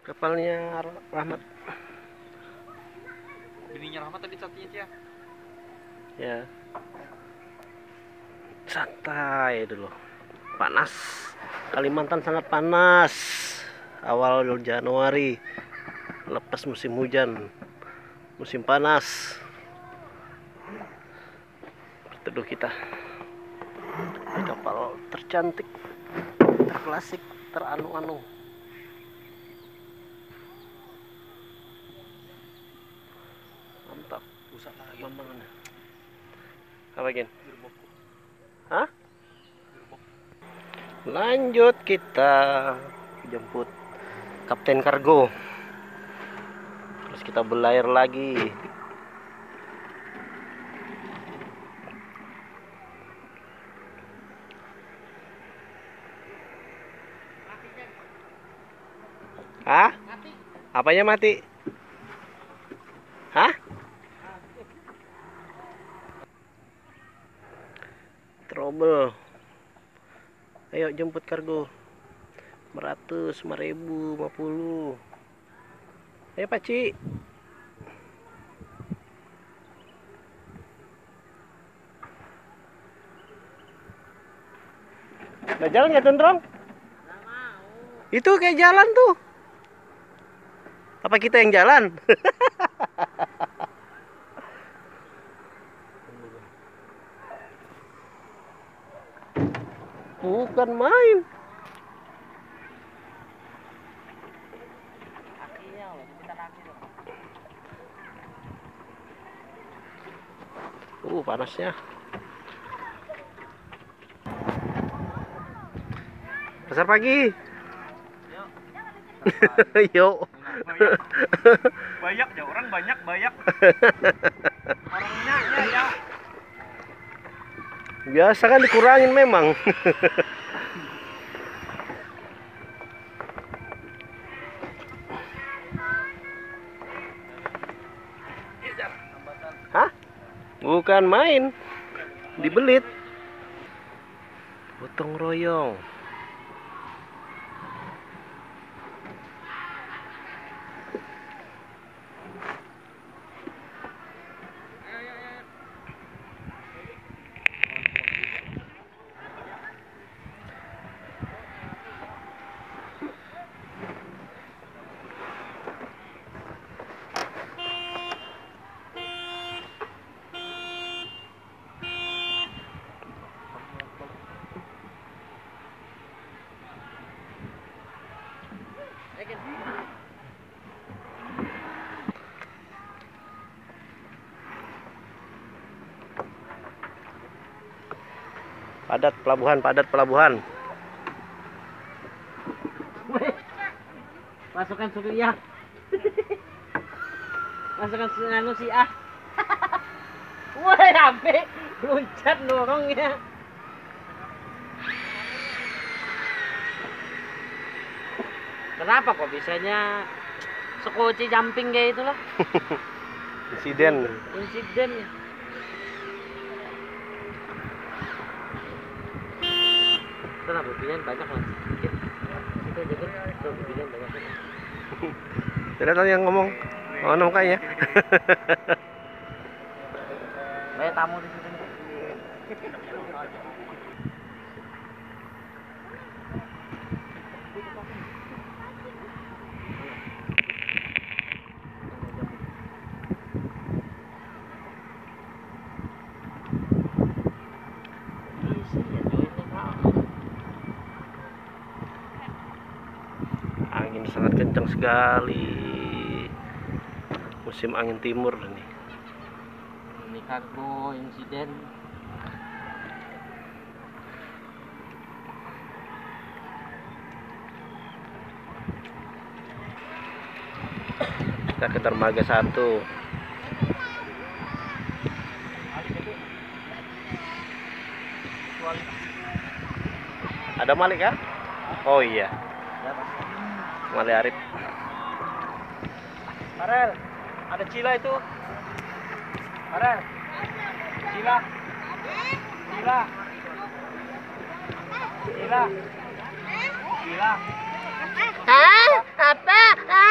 Kapalnya Rahmat. Bininya Rahmat tadi satunya ya. Ya. Santai dulu. Panas. Kalimantan sangat panas. Awal Januari. Lepas musim hujan. Musim panas. Berteduh kita. Di kapal tercantik, terklasik, teranu-anu. Mantap usaha pemandangannya. Apa gin? Hah? Lanjut kita jemput Kapten Kargo. Terus kita berlayar lagi. Hah? Apanya mati? Hah? Trouble. Ayo jemput kargo. 500, 5.000, 50. Ayo Paci. Udah jalan ya Tendrong? Itu kayak jalan tuh. Apa kita yang jalan? Bukan main. Panasnya. Pasar pagi. Yuk. Banyak ya orang banyak. Orangnya ya. Biasa kan dikurangin memang. Hah? Bukan main. Dibelit. Gotong royong. Padat pelabuhan. Masukkan Suria. Masukkan nganu si A. Wah, sampai loncat dorongnya. Kenapa kok bisanya sekoci jumping kayak itulah? Insiden ya. Kenapa pilihan banyak lah. Kita jadi pilihan banyak. Tidak tahu yang ngomong kayaknya. Banyak tamu di sini. Angin sangat kencang sekali. Musim angin timur ini. Ini kargo insiden. Kita ke dermaga 1. Ada Malik kan? Oh iya. Malik Arif. Farel, ada Cila itu. Farel. Cila. Hah? Apa?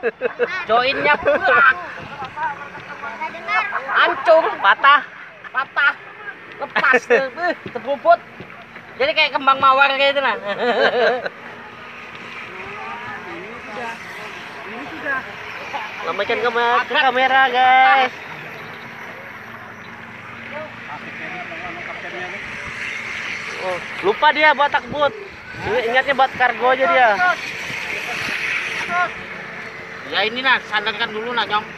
Joinnya kurang. Hancur, patah. Lepas tuh, terbubut. Jadi kayak kembang mawar kayak itu nah. Lambaikan ke kamera guys. Oh, lupa dia buat takbut. Ingatnya buat kargo aja dia. Ya ini nah, sandarkan dulu nah Nyong.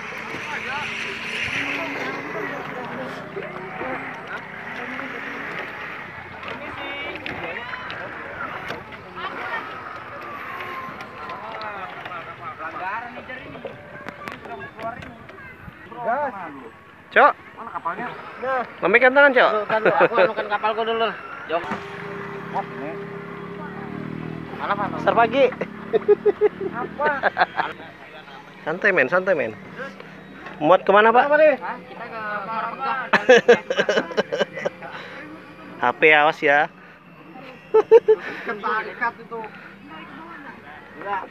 Cok, Mana kapalnya? lambaikan tangan, Cok. Aku anukan kapalku dulu. Jok. Mana Pak? Pasar pagi. Apa? Santai men. Muat kemana Pak? Kita ke Pegah. HP awas ya. Kentarikat itu. Enggak.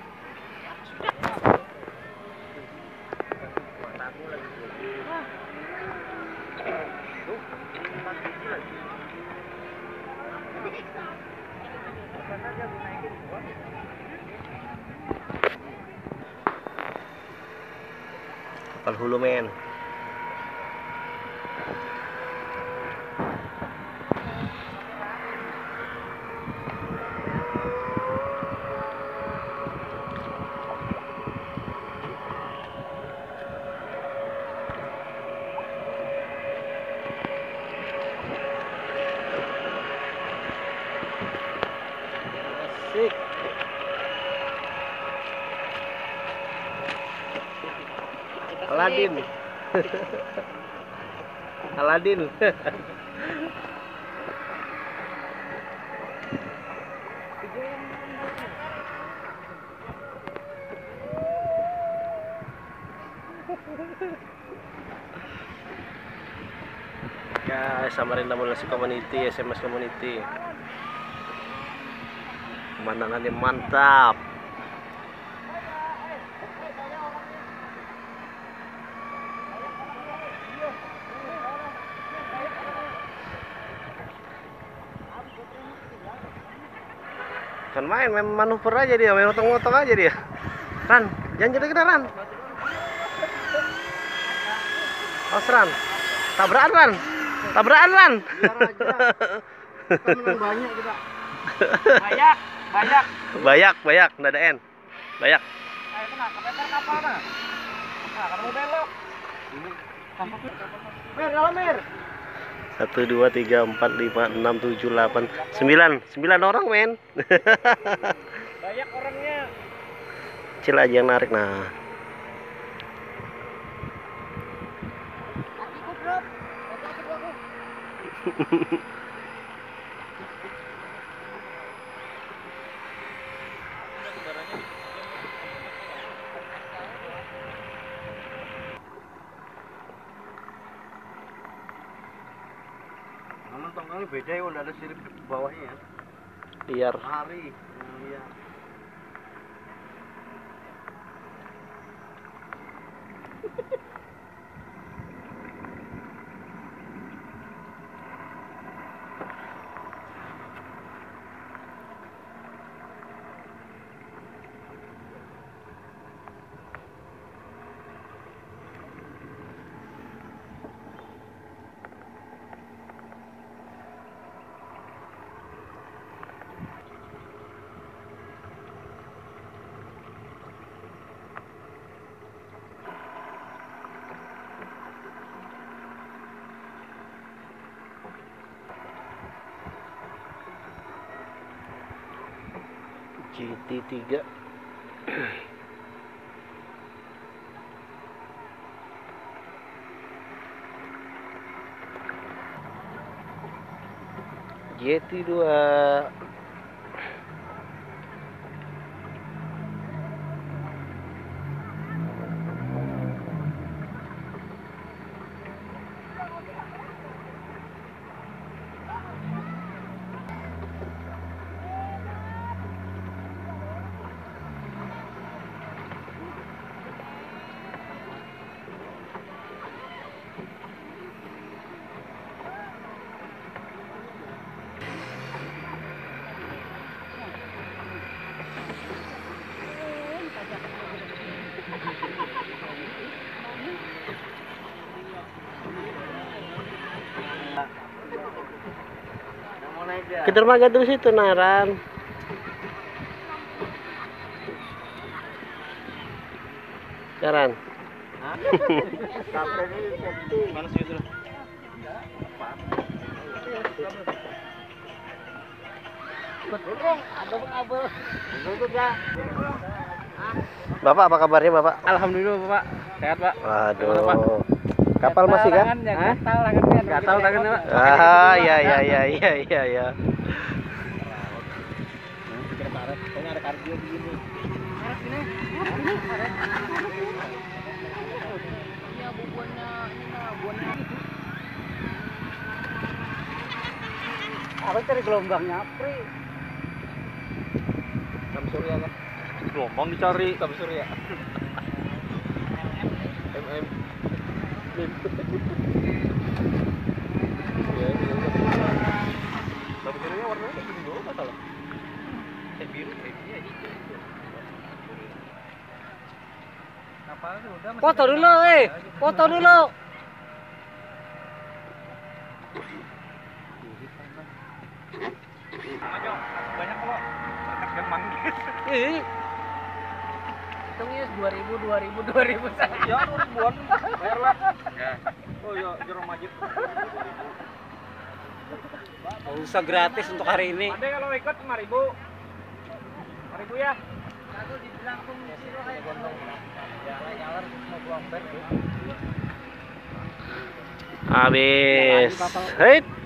Kapal hulu men. Asik. Aladin. Aladin. Ya, Samarinda Mulasi Community, SMS Community. Pemandangannya mantap. Kan main manuver aja dia, main motong-motong aja dia. Ran, jangan jadi kita Ran. Awas Ran. Tabrakan Ran. Biar aja. Kita menang banyak kita. Bayak, nggak ada N. Bayak. Ayo kena, kepeter kapal nah. Nah, kalau mau belok. Mer, kalau Mer. 1, 2, 3, 4, 5, 6, 7, 8, 9 orang men. Banyak orangnya. Kecil aja yang narik nah. Namun tongkangnya beda ya, udah ada sirip di bawahnya ya. Liar. Hari. Iya. GT3. GT2. Ke dermaga dulu situ, Naran. Jaran. Mana sih itu? Bapak, apa kabarnya Bapak? Alhamdulillah Bapak, sehat Pak. Waduh. Kapal masih kan? Gatal tangannya. Gatal tangannya Pak. Ah, ya ya ya ya ya ya. Pokoknya ada kardio begini. Iya bubuannya ini mah buannya. Apa cari gelombangnya, Pri? Tam Surya kan? Gelombang dicari Tam Surya. MM. Tam Surya warnanya kayak gini doang salah. Kayak biru, kayak ini aja. Kapalnya udah masih. Foto dulu, foto dulu. Ayo, banyak kok. Berkat kan manggis. Ih. Hitungnya 2000 saya. Ya, 2000-an. Bayar lah. Ya. Oh ya, Jero Majid. Usah gratis untuk hari ini. Ada kalau ikut 5.000. 5.000 ya. Aku dibilang tuh siro kayak gondong. Jalan-jalan mau buang bed. Habis. Hei.